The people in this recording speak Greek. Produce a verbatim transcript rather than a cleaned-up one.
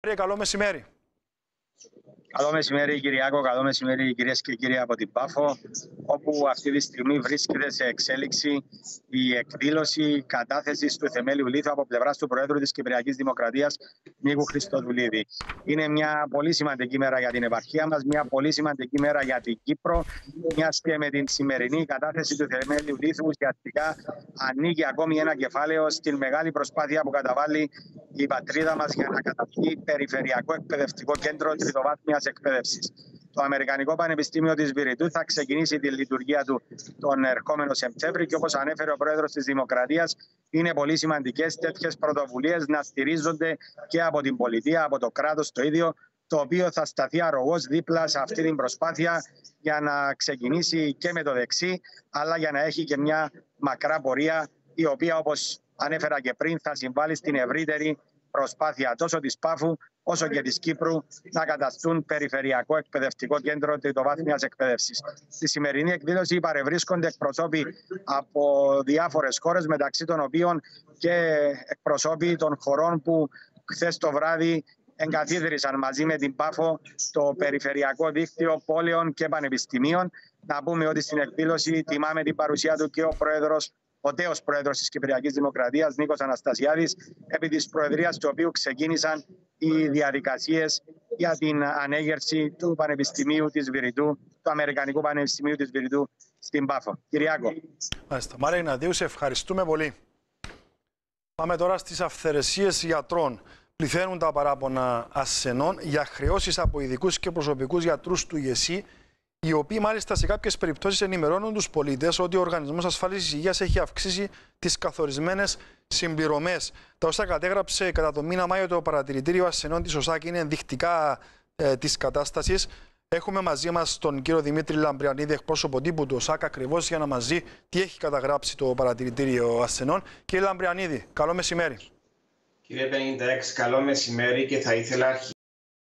Καλό μεσημέρι. Καλό μεσημέρι, Κυριάκο. Καλό μεσημέρι, κυρίες και κύριοι από την Πάφο, όπου αυτή τη στιγμή βρίσκεται σε εξέλιξη η εκδήλωση κατάθεσης του θεμέλιου λίθου από πλευράς του Προέδρου της Κυπριακής Δημοκρατίας, Νίκου Χριστοδουλίδη. Είναι μια πολύ σημαντική μέρα για την επαρχία μας, μια πολύ σημαντική μέρα για την Κύπρο, μιας και με την σημερινή κατάθεση του θεμέλιου λίθου ουσιαστικά ανοίγει ακόμη ένα κεφάλαιο στην μεγάλη προσπάθεια που καταβάλει η πατρίδα μας για να καταστεί περιφερειακό εκπαιδευτικό κέντρο τριτοβάθμιας εκπαίδευσης. Το Αμερικανικό Πανεπιστήμιο της Βηρητού θα ξεκινήσει τη λειτουργία του τον ερχόμενο Σεπτέμβρη και, όπως ανέφερε ο Πρόεδρος της Δημοκρατίας, είναι πολύ σημαντικές τέτοιες πρωτοβουλίες να στηρίζονται και από την πολιτεία, από το κράτος το ίδιο, το οποίο θα σταθεί αρρωγός δίπλα σε αυτή την προσπάθεια για να ξεκινήσει και με το δεξί, αλλά για να έχει και μια μακρά πορεία, η οποία, όπως ανέφερα και πριν, θα συμβάλλει στην ευρύτερη προσπάθεια τόσο της Πάφου όσο και της Κύπρου να καταστούν περιφερειακό εκπαιδευτικό κέντρο τριτοβάθμιας εκπαίδευσης. Στη σημερινή εκδήλωση παρευρίσκονται εκπροσώποι από διάφορες χώρες, μεταξύ των οποίων και εκπροσώποι των χωρών που χθες το βράδυ εγκαθίδρυσαν μαζί με την Πάφο το περιφερειακό δίκτυο πόλεων και πανεπιστημίων. Να πούμε ότι στην εκδήλωση τιμάμε την παρουσία του και ο Πρόεδρος, ο τέος Πρόεδρος της Κυπριακής Δημοκρατίας, Νίκος Αναστασιάδης, επί της Προεδρίας του οποίου ξεκίνησαν οι διαδικασίες για την ανέγερση του Πανεπιστημίου της Βηρητού, του Αμερικανικού Πανεπιστημίου της Βηρητού στην Πάφο. Κυριάκο. Μάλιστα. Μάρια Ιναδίου, σε ευχαριστούμε πολύ. Πάμε τώρα στις αυθαιρεσίες γιατρών. Πληθαίνουν τα παράπονα ασθενών για χρεώσεις από ειδικούς και προσωπικούς γιατρούς του ΙΕΣΥ, οι οποίοι μάλιστα σε κάποιες περιπτώσεις ενημερώνουν τους πολίτες ότι ο Οργανισμός Ασφάλισης Υγείας έχει αυξήσει τις καθορισμένες συμπληρωμές. Τα όσα κατέγραψε κατά το μήνα Μάιο το παρατηρητήριο ασθενών της ΟΣΑΚ είναι ενδεικτικά ε, της κατάστασης. Έχουμε μαζί μας τον κύριο Δημήτρη Λαμπριανίδη, εκπρόσωπο τύπου του ΟΣΑΚ, ακριβώς για να μας δει τι έχει καταγράψει το παρατηρητήριο ασθενών. Κύριε Λαμπριανίδη, καλό μεσημέρι. Κύριε πενήντα έξι, καλό μεσημέρι και θα ήθελα